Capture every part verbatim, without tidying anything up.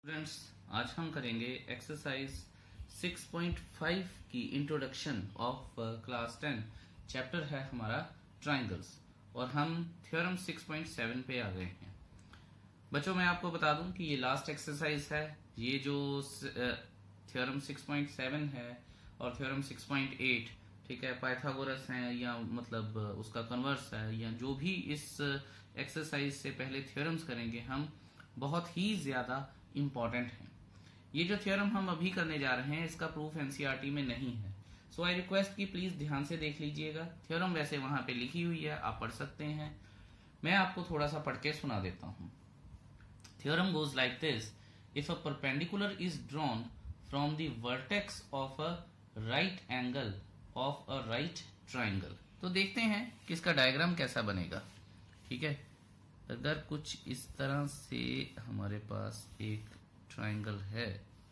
Students, आज हम करेंगे एक्सरसाइज सिक्स पॉइंट फाइव की introduction of class ten. Chapter है हमारा ट्रायंगल्स और हम थ्योरम सिक्स पॉइंट सेवन पे आ गए हैं। बच्चों, मैं आपको बता दूं कि ये लास्ट एक्सरसाइज है। ये जो थ्योरम सिक्स पॉइंट सेवन है और थ्योरम सिक्स पॉइंट एट, ठीक है, पाइथागोरस है या मतलब उसका कन्वर्स है या जो भी इस एक्सरसाइज से पहले थ्योरम्स करेंगे हम, बहुत ही ज्यादा इंपॉर्टेंट है। ये जो थ्योरम हम अभी करने जा रहे हैं इसका प्रूफ एनसीईआरटी में नहीं है, सो आई रिक्वेस्ट कि प्लीज ध्यान से देख लीजिएगा। थ्योरम वैसे वहां पे लिखी हुई है, आप पढ़ सकते हैं। मैं आपको थोड़ा सा पढ़ के सुना देता हूं। Theorem goes like this: if a perpendicular is drawn from the vertex of a right angle of a right triangle. तो देखते हैं कि इसका डायग्राम कैसा बनेगा। ठीक है, अगर कुछ इस तरह से हमारे पास एक ट्राइंगल है,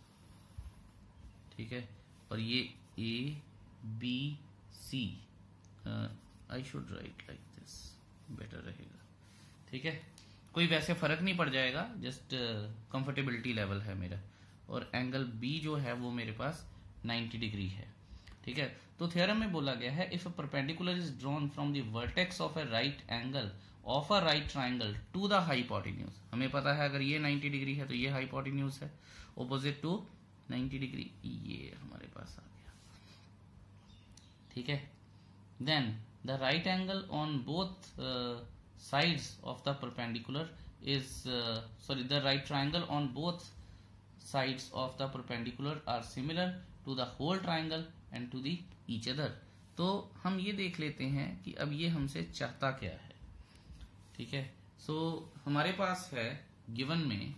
ठीक है, और ये A B C, I should write like this, better रहेगा। ठीक है, कोई वैसे फर्क नहीं पड़ जाएगा, जस्ट कंफर्टेबिलिटी लेवल है मेरा। और एंगल बी जो है वो मेरे पास नाइन्टी डिग्री है। ठीक है, तो थ्योरम में बोला गया है if a perpendicular is drawn from the vertex of a right angle of a right triangle to the hypotenuse. हमें पता है अगर ये नाइन्टी डिग्री है तो ये हाइपोटेन्यूज है, ऑपोजिट टू नाइन्टी डिग्री ये हमारे पास आ गया। ठीक है, then the right angle on both sides of the perpendicular is sorry the right triangle on both sides of the perpendicular are similar to the whole triangle and to the each other। तो हम ये देख लेते हैं कि अब ये हमसे चाहता क्या है। ठीक है, सो so, हमारे पास है गिवन में,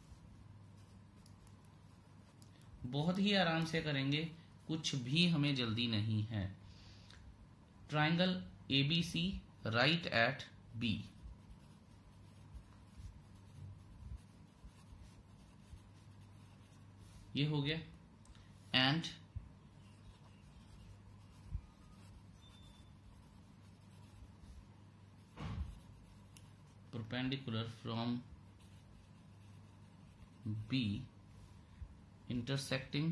बहुत ही आराम से करेंगे, कुछ भी हमें जल्दी नहीं है। Triangle A B C right at B, ये हो गया, and perpendicular from B intersecting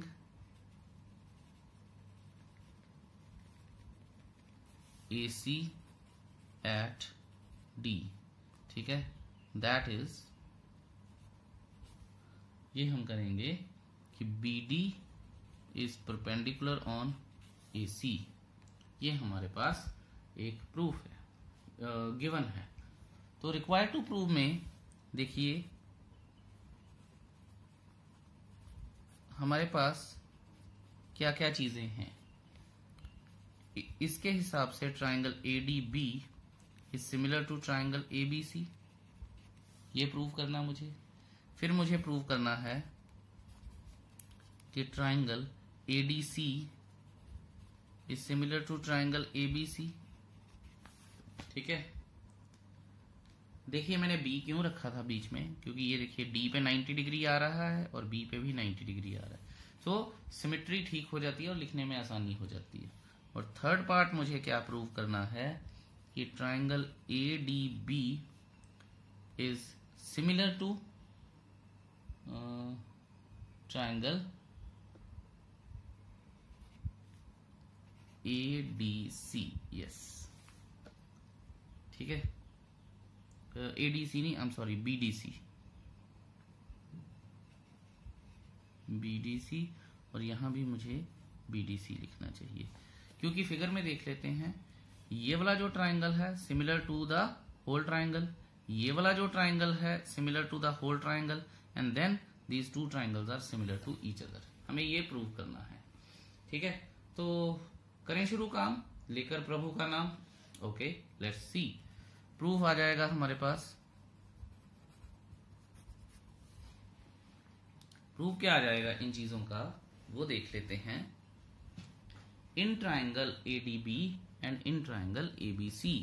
A C at D. ठीक है, दैट इज, ये हम करेंगे कि B D is perpendicular on A C. ये हमारे पास एक प्रूफ है, गिवन uh, है। तो रिक्वायर्ड टू प्रूव में देखिए हमारे पास क्या क्या चीजें हैं। इसके हिसाब से triangle A D B is similar to triangle A B C, ये प्रूव करना मुझे। फिर मुझे प्रूव करना है कि triangle A D C is similar to triangle A B C. ठीक है, देखिए मैंने बी क्यों रखा था बीच में, क्योंकि ये देखिए डी पे नाइन्टी डिग्री आ रहा है और बी पे भी नाइन्टी डिग्री आ रहा है, तो सिमेट्री ठीक हो जाती है और लिखने में आसानी हो जाती है। और थर्ड पार्ट मुझे क्या प्रूव करना है कि triangle A D B is similar to triangle A D C. Yes, ठीक है, ए डी सी नहीं, I am sorry, B D C, B D C, और यहां भी मुझे बी डी सी लिखना चाहिए, क्योंकि फिगर में देख लेते हैं ये वाला जो ट्राइंगल है similar to the whole triangle, ये वाला जो ट्राइंगल है similar to the whole triangle, and then these two triangles are similar to each other. हमें ये प्रूव करना है। ठीक है, तो करें शुरू काम, लेकर प्रभु का नाम। Okay, let's see. प्रूफ आ जाएगा हमारे पास। प्रूफ क्या आ जाएगा इन चीजों का वो देख लेते हैं। In triangle A D B and in triangle A B C,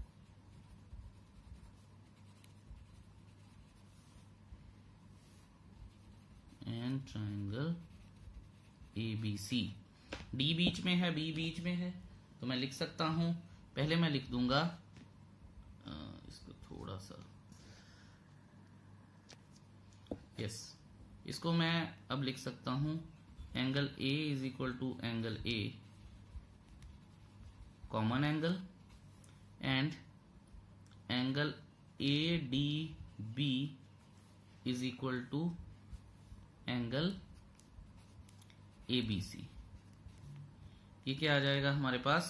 and triangle A B C, D बीच में है, बी बीच में है, तो मैं लिख सकता हूं, पहले मैं लिख दूंगा आ, इसको थोड़ा सा, यस, इसको मैं अब लिख सकता हूं angle A is equal to angle A common angle and angle A D B is equal to angle A B C. ये क्या आ जाएगा हमारे पास,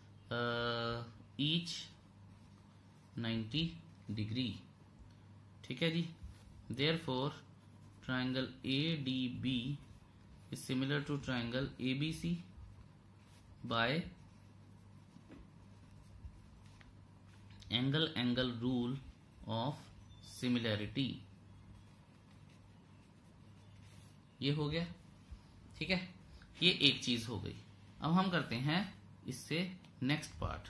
ईच नाइन्टी डिग्री। ठीक है जी। Therefore triangle A D B is similar to triangle A B C by angle angle rule of similarity. ये हो गया। ठीक है, ये एक चीज हो गई। अब हम करते हैं इससे नेक्स्ट पार्ट।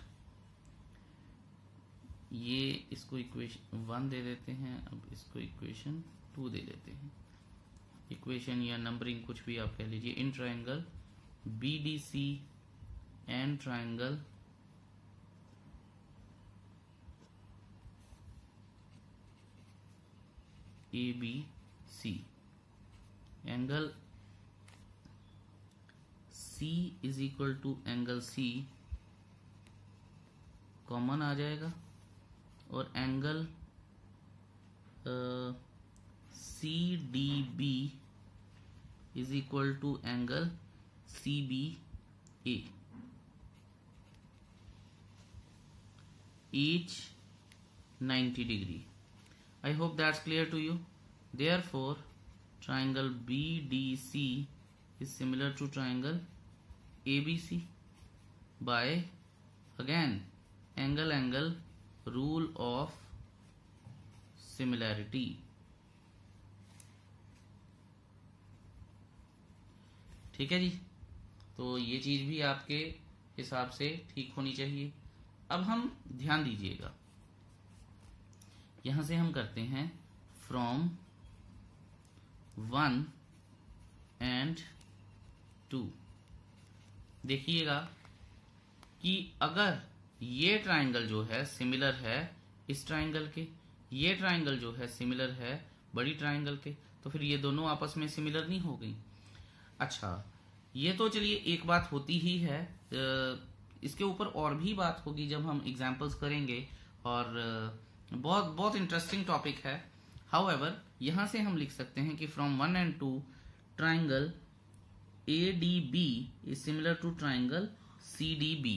ये इसको इक्वेशन वन दे देते हैं, अब इसको इक्वेशन टू दे देते हैं। इक्वेशन या नंबरिंग कुछ भी आप कह लीजिए। In triangle B D C and triangle A B C, angle C is equal to angle C common आ जाएगा और angle C D B is equal to angle C B A, each ninety degree. I hope that's clear to you. Therefore, triangle B D C is similar to triangle A B C by again angle angle rule of similarity. ठीक है जी, तो ये चीज भी आपके हिसाब से ठीक होनी चाहिए। अब हम ध्यान दीजिएगा, यहां से हम करते हैं फ्रॉम वन एंड टू। देखिएगा कि अगर ये ट्राइंगल जो है सिमिलर है इस ट्राइंगल के, ये ट्राइंगल जो है सिमिलर है बड़ी ट्राइंगल के, तो फिर ये दोनों आपस में सिमिलर नहीं हो गई। अच्छा, ये तो चलिए एक बात होती ही है, इसके ऊपर और भी बात होगी जब हम एग्जाम्पल्स करेंगे, और बहुत बहुत इंटरेस्टिंग टॉपिक है। हाउएवर, यहां से हम लिख सकते हैं कि from one and two triangle A D B is similar to triangle C D B.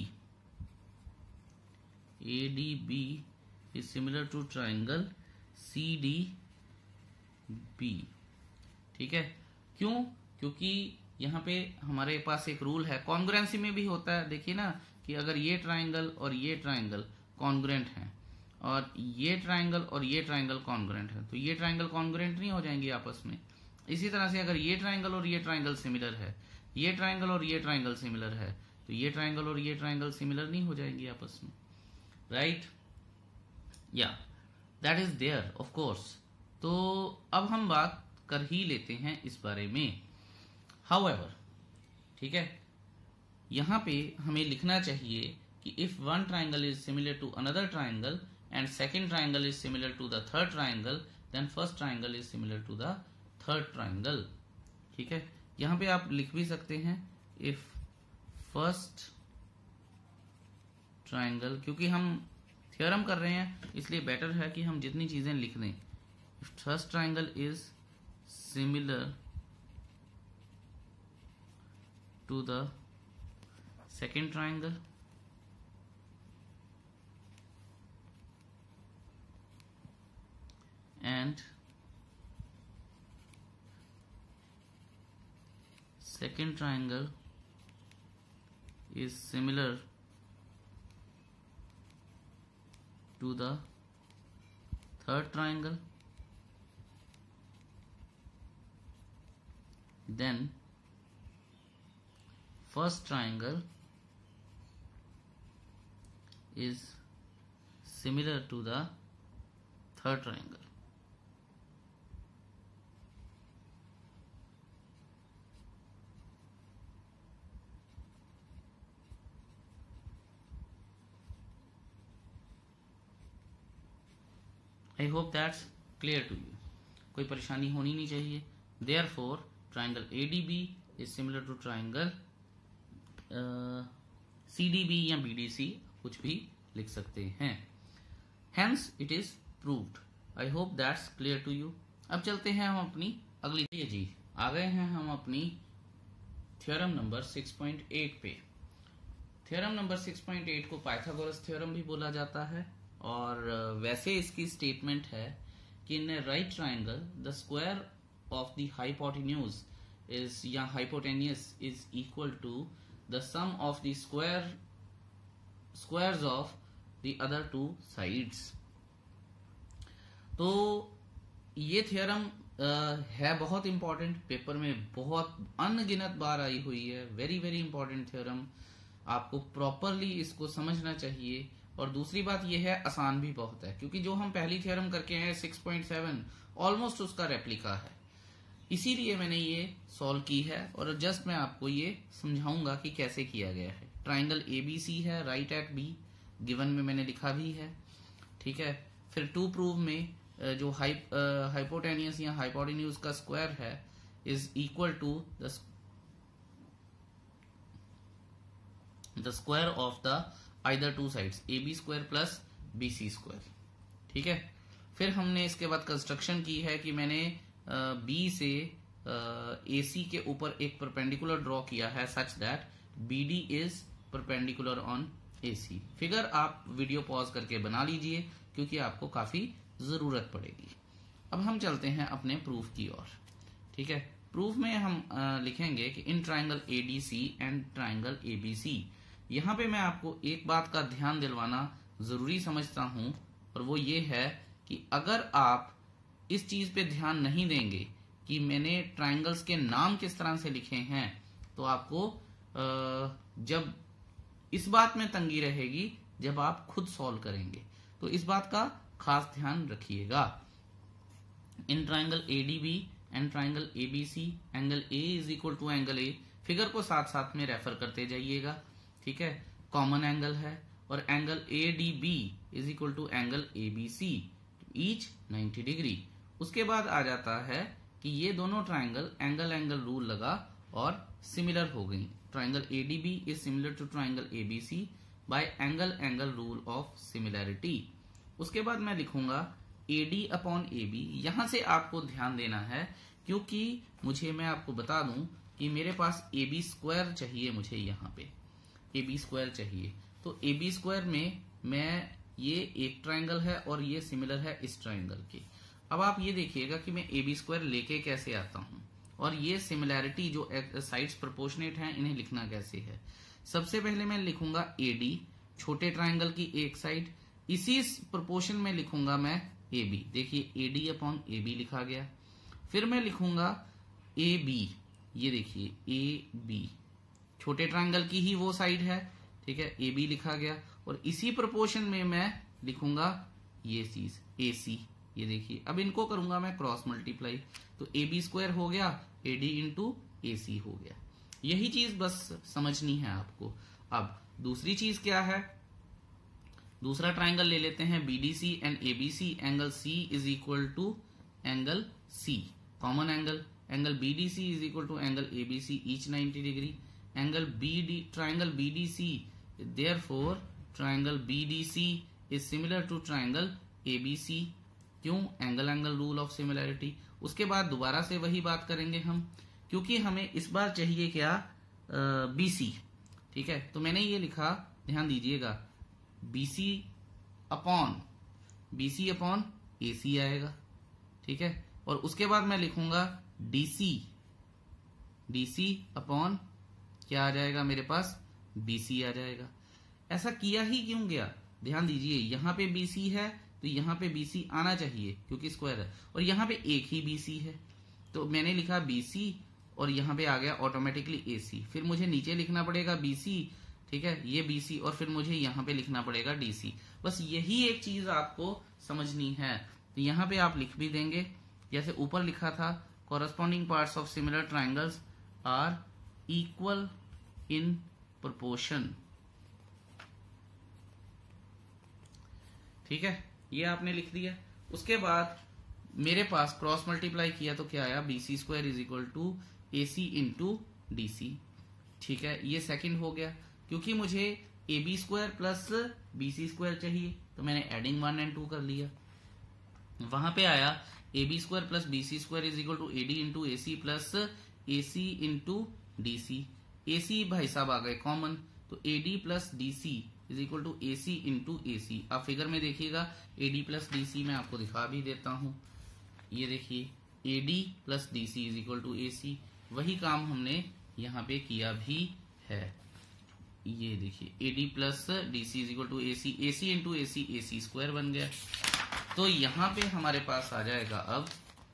A D B is similar to triangle C D B. ठीक है, क्यों? क्योंकि यहाँ पे हमारे पास एक रूल है, कॉन्ग्रुएंसी में भी होता है। देखिए ना कि अगर ये ट्राइंगल और ये ट्राइंगल कॉन्ग्रुएंट हैं और ये ट्राइंगल और ये ट्राइंगल कॉन्ग्रुएंट है, तो ये ट्राइंगल कॉन्ग्रुएंट नहीं हो जाएंगे आपस में। इसी तरह से अगर ये ट्राइंगल और ये ट्राइंगल सिमिलर है, ये ट्राइंगल और ये ट्राइंगल सिमिलर है, तो ये ट्राइंगल और ये ट्राइंगल सिमिलर नहीं हो जाएंगे आपस में, राइट? या that is there of course. तो अब हम बात कर ही लेते हैं इस बारे में। हाउएवर, ठीक है, यहां पे हमें लिखना चाहिए कि if one triangle is similar to another triangle and second triangle is similar to the third triangle, then first triangle is similar to the third triangle. ठीक है, यहां पे आप लिख भी सकते हैं इफ फर्स्ट ट्राइंगल, क्योंकि हम थ्योरम कर रहे हैं इसलिए बेटर है कि हम जितनी चीजें लिख दें। If first triangle is similar to the second triangle and second triangle is similar to the third triangle, then first triangle is similar to the third triangle. I hope that's clear to you. कोई परेशानी होनी नहीं चाहिए। Therefore, triangle A D B is similar to triangle uh, C D B या B D C, कुछ भी लिख सकते हैं. Hence, it is proved. I hope that's clear to you. अब चलते हैं हम अपनी अगली जी आ गए हैं हम अपनी theorem number six point eight पे. Theorem number six point eight को पाइथागोरस थ्योरम भी बोला जाता है और वैसे इसकी स्टेटमेंट है कि in right triangle the square of the hypotenuse is या hypotenuse is equal to the sum of the square squares of the other two sides. तो ये थ्योरम है बहुत इंपॉर्टेंट, पेपर में बहुत अनगिनत बार आई हुई है. वेरी वेरी इंपॉर्टेंट थ्योरम, आपको प्रॉपरली इसको समझना चाहिए. और दूसरी बात यह है आसान भी बहुत है, क्योंकि जो हम पहली थ्योरम करके हैं सिक्स पॉइंट सेवन ऑलमोस्ट उसका रेप्लिका है, इसीलिए मैंने ये सॉल्व की है और जस्ट मैं आपको ये समझाऊंगा कि कैसे किया गया है. ट्राइंगल एबीसी है, राइट एट बी गिवन में मैंने लिखा भी है. ठीक है, फिर टू प्रूव में जो हाइपोटेनियस या हाइपोटेन्यूज का स्क्वायर है is equal to the the square of the either two sides A B square plus B C square. ठीक है, फिर हमने इसके बाद कंस्ट्रक्शन की है कि मैंने बी से ए सी के ऊपर एक परपेंडिकुलर ड्रॉ किया है such that B D is perpendicular on A C. Figure आप वीडियो पॉज करके बना लीजिए क्योंकि आपको काफी जरूरत पड़ेगी. अब हम चलते हैं अपने प्रूफ की ओर. ठीक है, प्रूफ में हम आ, लिखेंगे कि in triangle A D C and triangle A B C. यहां पे मैं आपको एक बात का ध्यान दिलवाना जरूरी समझता हूं और वो ये है कि अगर आप इस चीज पे ध्यान नहीं देंगे कि मैंने ट्राइंगल्स के नाम किस तरह से लिखे हैं तो आपको आ, जब इस बात में तंगी रहेगी जब आप खुद सॉल्व करेंगे. तो इस बात का खास ध्यान रखिएगा. In triangle A D B and triangle A B C angle A is equal to angle A. Figure को साथ साथ में रेफर करते जाइएगा. ठीक है, कॉमन एंगल है और angle A D B is equal to angle A B C, each ninety degree. उसके बाद आ जाता है कि ये दोनों ट्राइंगल एंगल एंगल रूल लगा और सिमिलर हो गई. Triangle A D B is similar to triangle A B C by angle angle rule of similarity. उसके बाद मैं लिखूंगा A D upon A B. यहां से आपको ध्यान देना है क्योंकि मुझे मैं आपको बता दूं कि मेरे पास ए बी स्क्वायर चाहिए. मुझे यहाँ पे ए बी स्क्वायर चाहिए. तो ए बी स्क्वायर में मैं ये एक ट्राइंगल है और ये सिमिलर है इस ट्राइंगल के. अब आप ये देखिएगा कि मैं ए बी स्क्वायर लेके कैसे आता हूं और ये सिमिलैरिटी जो साइड्स प्रोपोर्शनेट हैं इन्हें लिखना कैसे है. सबसे पहले मैं लिखूंगा ए डी, छोटे ट्राइंगल की एक साइड. इसी प्रोपोर्शन में लिखूंगा मैं ए बी. देखिए A D upon A B लिखा गया. फिर मैं लिखूंगा ए बी. ये देखिए ए बी छोटे ट्राइंगल की ही वो साइड है. ठीक है, ए बी लिखा गया और इसी प्रोपोर्शन में मैं लिखूंगा ये चीज ए सी. ये देखिए, अब इनको करूंगा मैं क्रॉस मल्टीप्लाई तो ए बी स्क्वायर हो गया ए डी इंटू ए सी हो गया. यही चीज बस समझनी है आपको. अब दूसरी चीज क्या है, दूसरा ट्राइंगल ले लेते हैं B D C and A B C. Angle C is equal to angle C, common angle. Angle B D C is equal to angle A B C, each ninety degree. Angle B D triangle B D C, therefore triangle B D C is similar to triangle A B C. क्यों? Angle angle rule of similarity. उसके बाद दोबारा से वही बात करेंगे हम, क्योंकि हमें इस बार चाहिए क्या, बी सी. ठीक है, तो मैंने ये लिखा, ध्यान दीजिएगा, B C upon B C upon A C आएगा. ठीक है, और उसके बाद मैं लिखूंगा D C. D C upon क्या आ जाएगा मेरे पास, बी सी आ जाएगा. ऐसा किया ही क्यों गया, ध्यान दीजिए. यहां पे बी सी है तो यहां पे बी सी आना चाहिए क्योंकि स्क्वायर है, और यहां पे एक ही बी सी है तो मैंने लिखा बी सी और यहां पे आ गया ऑटोमेटिकली ए सी. फिर मुझे नीचे लिखना पड़ेगा बी सी. ठीक है, ये बी सी और फिर मुझे यहां पे लिखना पड़ेगा डी सी. बस यही एक चीज आपको समझनी है. तो यहां पे आप लिख भी देंगे जैसे ऊपर लिखा था, corresponding parts of similar triangles are equal in proportion. ठीक है, ये आपने लिख दिया. उसके बाद मेरे पास क्रॉस मल्टीप्लाई किया तो क्या आया, B C square is equal to A C into D C. ठीक है, ये सेकंड हो गया। क्योंकि मुझे A B square plus B C square चाहिए तो मैंने एडिंग वन एंड टू कर लिया। वहां पे आया A B square plus B C square is equal to A D into A C plus A C into D C. A C भाई साहब आ गए कॉमन, तो A D plus D C is equal to A C into A C. आप figure में देखिएगा A D plus D C, मैं आपको दिखा भी देता हूं। ये देखिए A D plus D C is equal to A C. वही काम हमने यहाँ पे किया भी है। ये देखिए A D plus D C is equal to A C, A C into A C, A C square बन गया। तो यहाँ पे हमारे पास आ जाएगा अब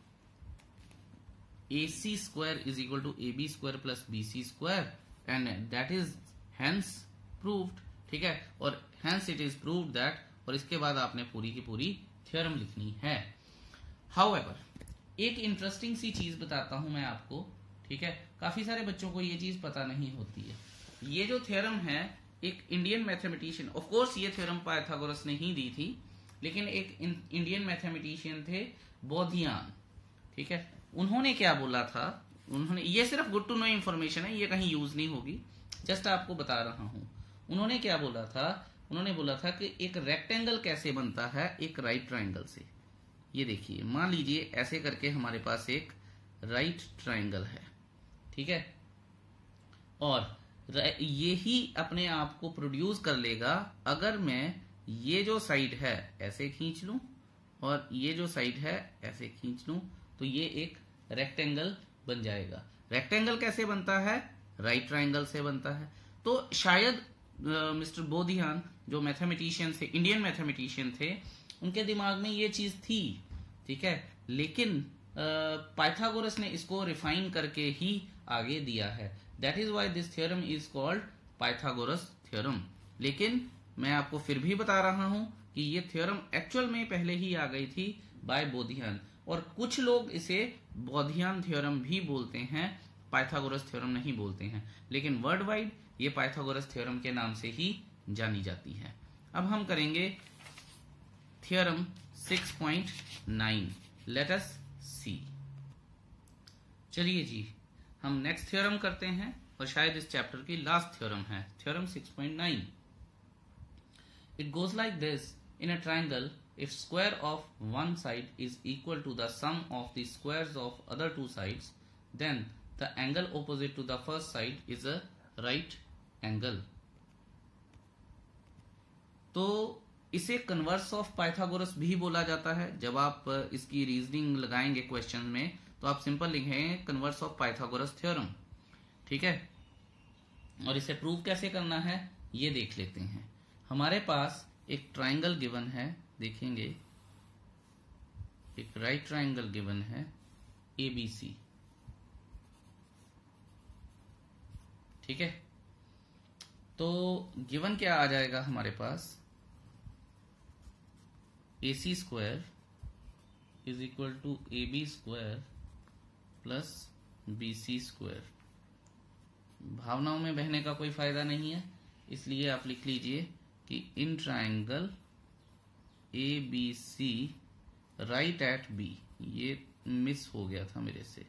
A C square is equal to A B square plus B C square and that is hence proved. ठीक है, और hence it is proved that, और इसके बाद आपने पूरी की पूरी थ्योरम लिखनी है। हाउएवर, एक इंटरेस्टिंग सी चीज बताता हूं मैं आपको। ठीक है, काफी सारे बच्चों को ये चीज पता नहीं होती है। ये जो थ्योरम है एक इंडियन मैथमेटिशियन, ऑफ कोर्स ये थ्योरम पाइथागोरस ने ही दी थी, लेकिन एक इंडियन मैथमेटिशियन थे बोधियान। ठीक है, उन्होंने क्या बोला था, उन्होंने, ये सिर्फ गुड टू नो इन्फॉर्मेशन है, ये कहीं यूज नहीं होगी, जस्ट आपको बता रहा हूं। उन्होंने क्या बोला था, उन्होंने बोला था कि एक रेक्टेंगल कैसे बनता है एक राइट ट्राइंगल से। ये देखिए, मान लीजिए ऐसे करके हमारे पास एक राइट ट्राइंगल है। ठीक है, और ये ही अपने आप को प्रोड्यूस कर लेगा अगर मैं ये जो साइड है ऐसे खींच लूं और ये जो साइड है ऐसे खींच लूं, तो ये एक रेक्टेंगल बन जाएगा। रेक्टेंगल कैसे बनता है, राइट ट्राइंगल से बनता है। तो शायद मिस्टर बोधियान जो मैथमेटिशियन थे, इंडियन मैथमेटिशियन थे, उनके दिमाग में ये चीज थी। ठीक है, लेकिन पाइथागोरस ने इसको रिफाइन करके ही आगे दिया है। That is why this theorem is called Pythagoras theorem. लेकिन मैं आपको फिर भी बता रहा हूं कि ये थ्योरम एक्चुअल में पहले ही आ गई थी बाय बोधियान, और कुछ लोग इसे बोधियान थ्योरम भी बोलते हैं, पाइथागोरस थ्योरम नहीं बोलते हैं, लेकिन वर्ल्ड वाइड ये पाइथागोरस थ्योरम के नाम से ही जानी जाती है। अब हम करेंगे theorem six point nine. Let us see. चलिए जी, हम नेक्स्ट थ्योरम करते हैं, और शायद इस चैप्टर की लास्ट थ्योरम है, theorem six point nine. It goes like this: in a triangle, if square of one side is equal to the sum of the squares of other two sides, then the angle opposite to the first side is a right angle. तो इसे converse of Pythagoras भी बोला जाता है। जब आप इसकी reasoning लगाएंगे क्वेश्चन में तो आप सिंपल लिखेंगे कन्वर्स ऑफ पाइथागोरस थ्योरम। ठीक है, और इसे प्रूव कैसे करना है ये देख लेते हैं। हमारे पास एक ट्राइंगल गिवन है, देखेंगे एक राइट ट्राइंगल गिवन है ए बी सी। ठीक है, तो गिवन क्या आ जाएगा हमारे पास, A C square is equal to A B square plus B C square. भावनाओं में बहने का कोई फायदा नहीं है, इसलिए आप लिख लीजिए कि in triangle A B C right at B. ये मिस हो गया था मेरे से।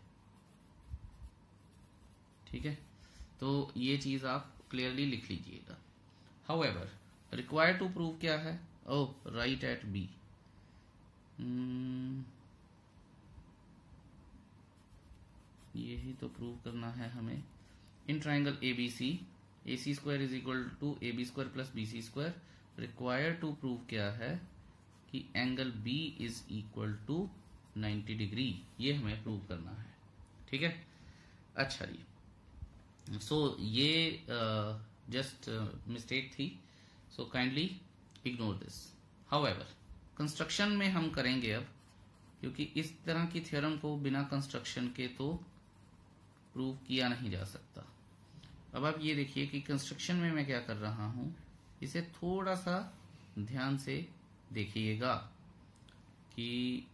ठीक है, तो ये चीज आप क्लियरली लिख लीजिएगा। हाउएवर, रिक्वायर्ड टू प्रूव क्या है, ओ राइट एट बी। यही तो प्रूव करना है हमें। In triangle A B C A C square is equal to A B square plus B C square. Required to prove क्या है कि angle B is equal to ninety degree. ये हमें प्रूव करना है। ठीक है, अच्छा जी, सो so, ये जस्ट मिस्टेक थी, so kindly ignore this. However, construction में हम करेंगे अब, क्योंकि इस तरह की थ्योरम को बिना कंस्ट्रक्शन के तो प्रूव किया नहीं जा सकता। अब आप ये देखिए कि कंस्ट्रक्शन में मैं क्या कर रहा हूं, इसे थोड़ा सा ध्यान से देखिएगा कि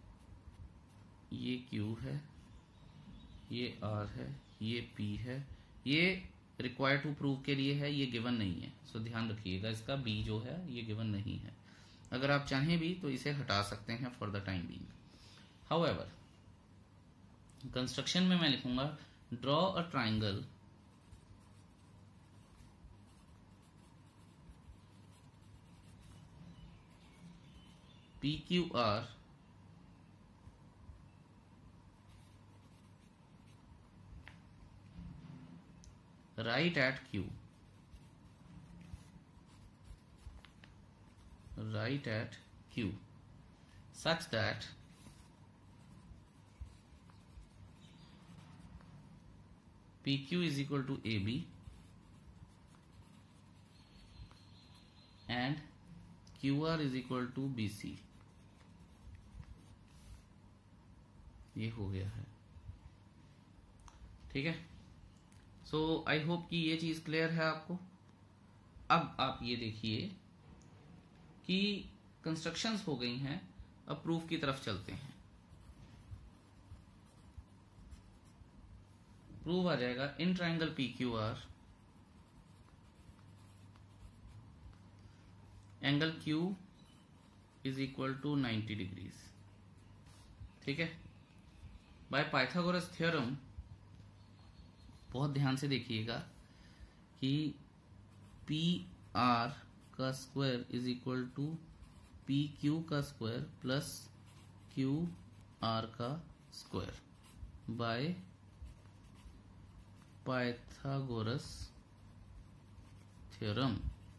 ये Q है, ये R है, ये P है। ये रिक्वायर्ड टू प्रूव के लिए है, ये गिवन नहीं है, सो ध्यान रखिएगा। इसका B जो है ये गिवन नहीं है। अगर आप चाहें भी तो इसे हटा सकते हैं for the time being. However construction में मैं लिखूंगा draw a triangle P Q R right at Q, right at Q, such that P Q is equal to A B and Q R is equal to B C. ये हो गया है, ठीक है। सो I hope कि ये चीज clear है आपको। अब आप ये देखिए कि कंस्ट्रक्शंस हो गई हैं, अब प्रूफ की तरफ चलते हैं। प्रूफ आ जाएगा in triangle P Q R angle Q is equal to ninety degrees, ठीक है। बाय पाइथागोरस थ्योरम, बहुत ध्यान से देखिएगा कि पी आर का square is equal to P Q का स्क्वायर प्लस क्यू आर का स्क्वायर बाय पाइथागोरस थ्योरम,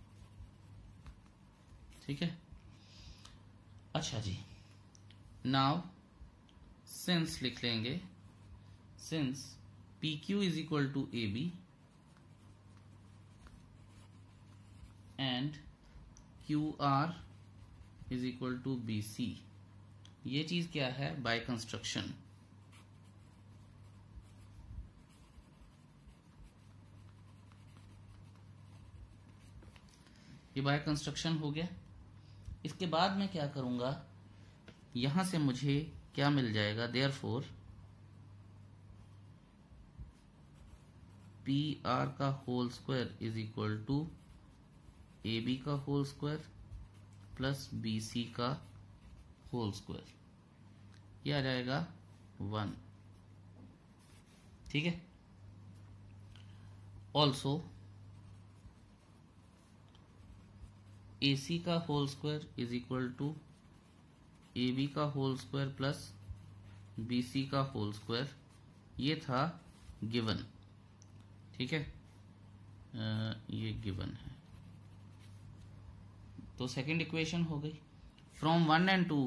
ठीक है। अच्छा जी, नाउ सिंस लिख लेंगे, since P Q is equal to A B and Q R is equal to B C, ये चीज क्या है? By construction. ये बाय कंस्ट्रक्शन हो गया। इसके बाद मैं क्या करूंगा, यहां से मुझे क्या मिल जाएगा? देयरफॉर पी आर का whole square is equal to A B का whole square plus B C का होल स्क्वायर, ये आ जाएगा वन, ठीक है। ऑल्सो ए सी का whole square is equal to A B का whole square plus B C का होल स्क्वायर, ये था गिवन, ठीक है। आ, ये गिवन है, तो सेकंड इक्वेशन हो गई। From one and two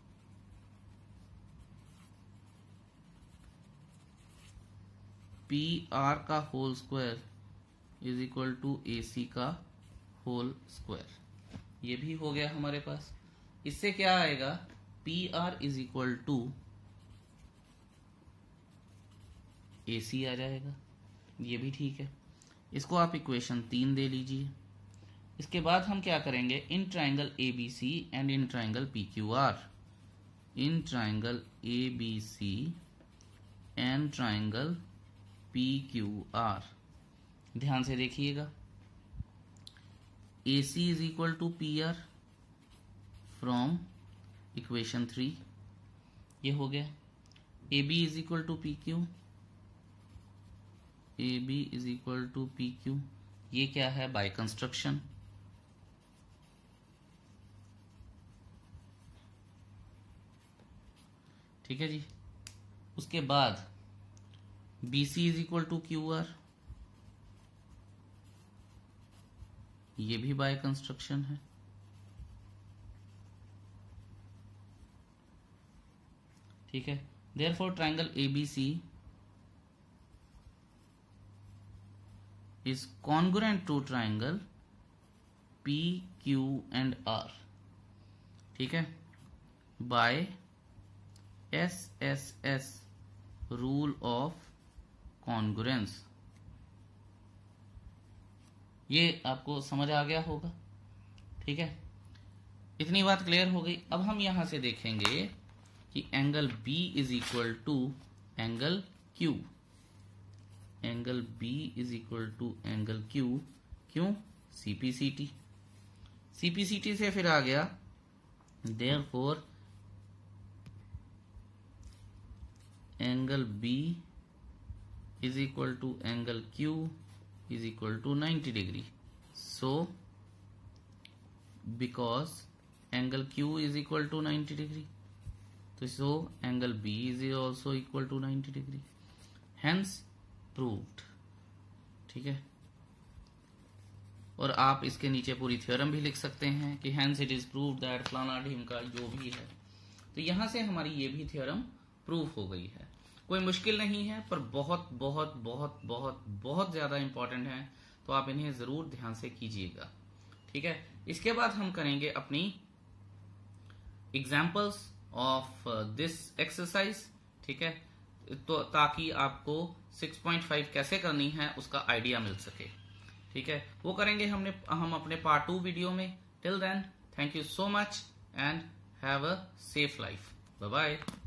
P R का whole square is equal to A C का होल स्क्वायर, ये भी हो गया हमारे पास। इससे क्या आएगा? P R is equal to A C आ जाएगा, ये भी ठीक है। इसको आप इक्वेशन तीन दे लीजिए। इसके बाद हम क्या करेंगे? In triangle A B C and in triangle P Q R, in triangle A B C and triangle P Q R, ध्यान से देखिएगा। A C is equal to P R from equation three, ये हो गया। A B is equal to P Q, A B is equal to P Q, ये क्या है? By construction, ठीक है जी। उसके बाद B C is equal to Q R, ये भी बाय कंस्ट्रक्शन है, ठीक है। Therefore triangle A B C is congruent to triangle P Q and R, ठीक है, by S S S rule of congruence. ये आपको समझ आ गया होगा, ठीक है। इतनी बात क्लियर हो गई। अब हम यहां से देखेंगे कि angle B is equal to angle Q, angle B is equal to angle Q, क्यों? C P C T, C P C T से फिर आ गया therefore angle B is equal to angle Q is equal to ninety degree. So because angle Q is equal to ninety degree, so angle B is also equal to ninety degree. Hence proved. ठीक है, और आप इसके नीचे पूरी theorem भी लिख सकते हैं कि hence it is proved that फलाना ढिमका जो भी है। तो यहां से हमारी ये भी थ्योरम प्रूव हो गई है। कोई मुश्किल नहीं है, पर बहुत बहुत बहुत बहुत बहुत ज्यादा इंपॉर्टेंट है, तो आप इन्हें जरूर ध्यान से कीजिएगा। ठीक है, इसके बाद हम करेंगे अपनी एग्जाम्पल्स ऑफ दिस एक्सरसाइज। ठीक है, तो ताकि आपको सिक्स पॉइंट फाइव कैसे करनी है उसका आइडिया मिल सके। ठीक है, वो करेंगे हमने हम अपने पार्ट टू वीडियो में। Till then, thank you so much and have a safe life. Bye bye.